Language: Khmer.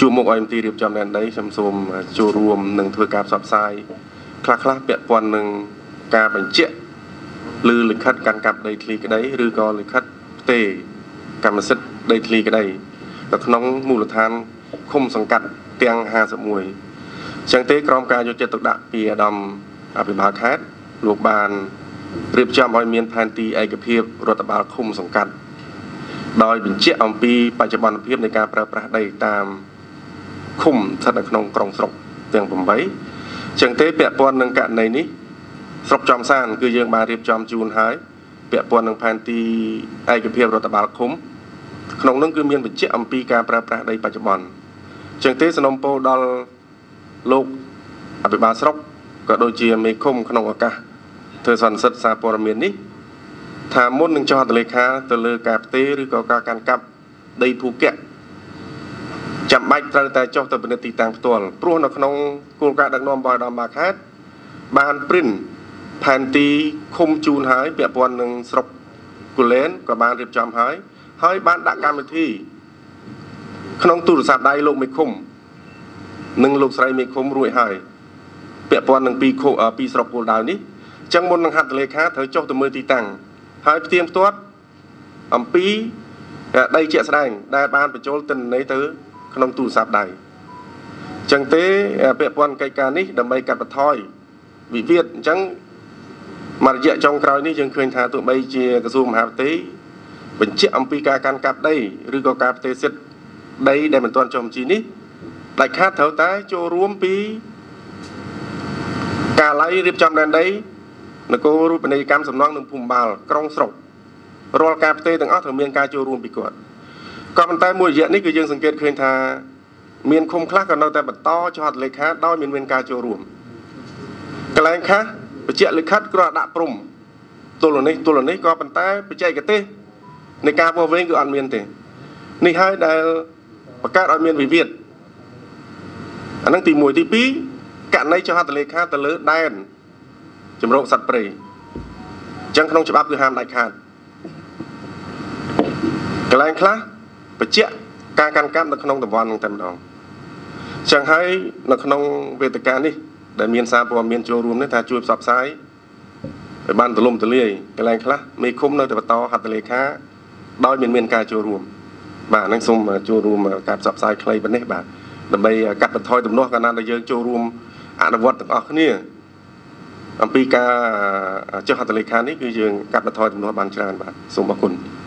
ជួបមុខឲ្យមន្ទីររៀបចំដែនដីខ្ញុំសូមចូលរួមនឹងធ្វើការផ្សព្វផ្សាយខ្លះពាក់ព័ន្ធនឹងការបញ្ជាក់ឬលិខិតកាន់កាប់ដីធ្លីក្តីឬក៏លិខិតផ្ទេរកម្មសិទ្ធិដីធ្លីក្តីនៅក្នុងមូលដ្ឋានឃុំសង្កាត់ទាំង51អញ្ចឹងទេក្រមការយកចិត្តទុកដាក់ពីអាដាមអភិបាលខេត្តលោកបានរៀបចំឲ្យមានផែនទីឯកភាពរដ្ឋបាលឃុំសង្កាត់ដោយបញ្ជាក់អំពីបច្ចុប្បន្នភាពនៃការប្រើប្រាស់ដីតាមឃុំស្ថិតនៅក្នុងក្រុងស្រុកទាំង8អញ្ចឹងទេពាក់ព័ន្ធនឹងករណីនេះស្រុកចំសានគឺយើងបានរៀបចំជូនហើយពាក់ព័ន្ធនឹងផែនទីឯកភាពរដ្ឋបាលឃុំក្នុងនោះគឺមានបញ្ជាក់អំពីការប្រើប្រាស់ដីបច្ចុប្បន្នអញ្ចឹងទេសំណូមពរដល់លោកអភិបាលស្រុកក៏ដូចជាមេឃុំក្នុងឱកាសធ្វើសន្និសីទសារព័ត៌មាននេះថាមុននឹងចុះហត្ថលេខាទៅលើការផ្ទេរឬក៏ការកាន់កាប់ដីភូកៈចាំបាច់ត្រូវតែចុះទៅពិនិត្យទីតាំងផ្ទាល់ព្រោះនៅក្នុងគោលការណ៍ដឹកនាំរបស់អាដាមបាខេតបានព្រិនផែនទីឃុំជូនហើយពាក់ព័ន្ធនឹងស្រុកគូលែនក៏បានរៀបចំហើយបានដាក់កម្មវិធីក្នុងទូរស័ព្ទដៃលោកមេឃុំនិងលោកស្រីមេឃុំរួចហើយពាក់ព័ន្ធនឹងពីស្រុកគោលដៅនេះអញ្ចឹងមុននឹងហត្ថលេខាត្រូវចុះទៅមើលទីតាំងហើយផ្ទៀងផ្ទាត់អំពីដីជាក់ស្ដែងដែលបានបញ្ចូលទិន្នន័យទៅក្នុងទូរស័ព្ទដៃអញ្ចឹងទេពាក់ព័ន្ធកិច្ចការនេះដើម្បីកាត់បន្ថយវិវាទអញ្ចឹងមករយៈចុងក្រោយនេះយើងឃើញថាទោះបីជាក្រសួងមហាផ្ទៃបញ្ជាក់អំពីការកាន់កាប់ដីឬក៏ការផ្ទេរសិទ្ធិដីដែលមិនទាន់ចុះបញ្ជីនេះដាច់ខាតត្រូវតែចូលរួមពីការឡៃរៀបចំដែនដីនគររូបនីយកម្មសំណង់និងភូមិបាលក្រុងស្រុករាល់ការផ្ទេរទាំងអស់ត្រូវមានការចូលរួមពីគាត់ក៏ប៉ុន្តែមួយរយៈនេះគឺយើងសង្កេតឃើញថាមានឃុំខ្លះក៏នៅតែបន្តចុះហត្ថលេខាដោយមានការចូលរួមកន្លែងខ្លះបញ្ជាក់លិខិតគ្រាន់តែដាក់ព្រំទល់នេះក៏ប៉ុន្តែបច្ចេកទេសនៃការពោះវែងគឺអត់មានទេនេះហើយដែលបង្កើតឲ្យមានវិវាទអានឹងទី1ទី2ករណីចុះហត្ថលេខាទៅលើដែនជំរកសត្វព្រៃអញ្ចឹងក្នុងច្បាប់គឺហាមដាច់ខាតកន្លែងខ្លះបញ្ជាក់ការកាន់កាប់នៅក្នុងតំបន់នឹងតែម្ដងអញ្ចឹងហើយនៅក្នុងវេទិកានេះដែលមានសារព័ត៌មានចូលរួមនេះថាជួយផ្សព្វផ្សាយឲ្យបានទូលំទូលាយកន្លែងខ្លះមេឃុំនៅតែបន្តហត្ថលេខាដោយមានការចូលរួមបាទនឹងសូមចូលរួមការផ្សព្វផ្សាយខ្លីប៉ុណ្ណេះបាទដើម្បីកាត់បន្ថយទំនាស់កាលណាដែលយើងចូលរួមអនុវត្តទាំងអស់គ្នាអំពីការចុះហត្ថលេខានេះគឺយើងកាត់បន្ថយទំនាស់បានច្រើនបាទសូមអរគុណ